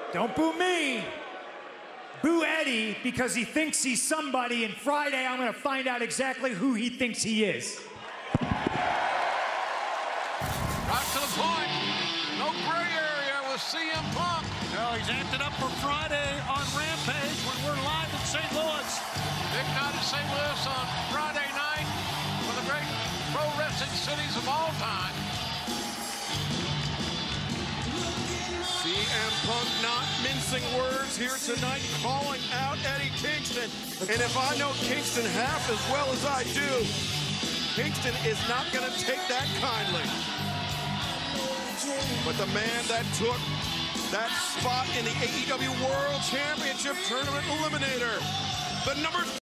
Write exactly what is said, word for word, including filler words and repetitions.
Don't boo me. Boo Eddie because he thinks he's somebody, and Friday I'm going to find out exactly who he thinks he is. Right to the point. No gray area with C M Punk. No, he's amped it up for Friday on Rampage when we're live in Saint Louis. Big night in Saint Louis on Friday night for the great pro wrestling cities of all time. C M Punk not mincing words here tonight, calling out Eddie Kingston. And if I know Kingston half as well as I do, Kingston is not going to take that kindly. But the man that took that spot in the A E W World Championship Tournament Eliminator, the number